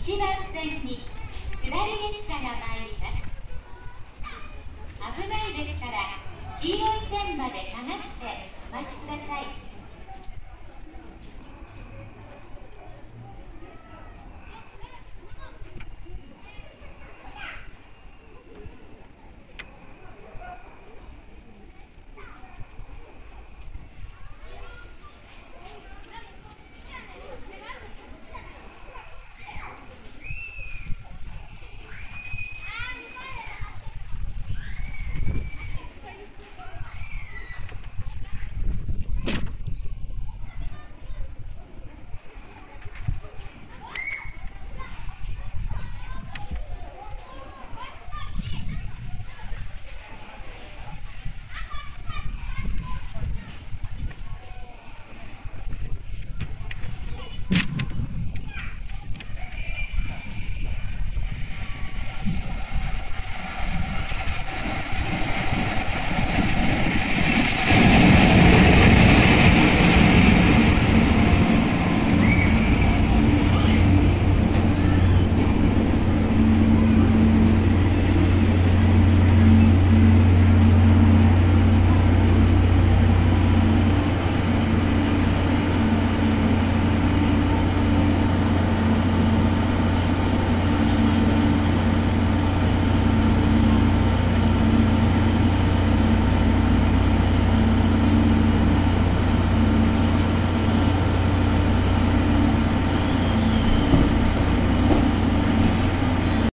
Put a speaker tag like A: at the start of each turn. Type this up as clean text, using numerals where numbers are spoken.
A: 1番線に下り列車が参ります。危ないですから黄色い線まで下がってお待ちください。